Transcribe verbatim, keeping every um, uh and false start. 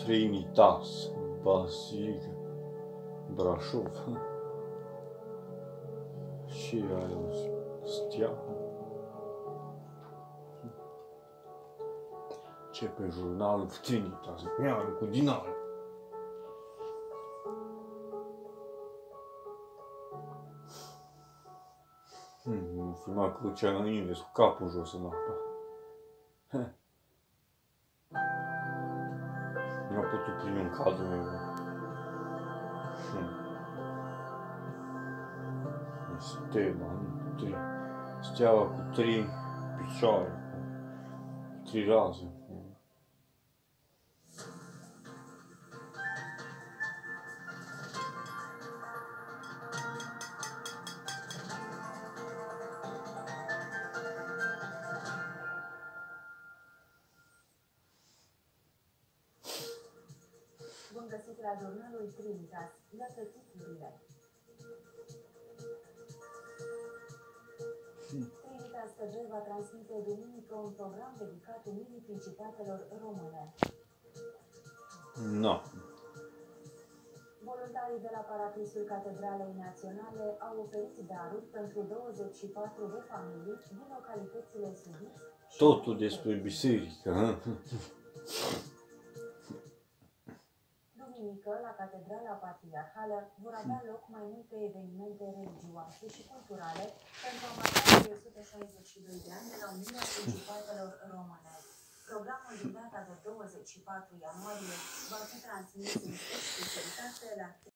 Trinitas, Basilica, Brașov. Și aia stea. Ce pe jurnalul Trinitas, mi-am cu dinare. Hmm, filma cu Luciana Ines, cu capul jos în apă. Nu a putut primi un cadru meu. Hmm. Stema, nu? Trei. Steaua cu trei picioare, cu trei raze. Bun găsit la jurnalul Trinitas. Iată titlurile. Trinitas T V va transmite duminică un program dedicat Unirii Principatelor Române. No. Voluntarii de la Paraclisul Catedralei Naționale au oferit daruri pentru douăzeci și patru de familii din localitățile Subiți și Totul despre biserică. Duminică, la Catedrala Patriarhală, vor avea loc mai multe evenimente religioase și culturale pentru a marca cei o sută șaizeci și doi de ani de la Unirea Principatelor Române. Programul din data de douăzeci și patru ianuarie va fi transmis în exclusivitate la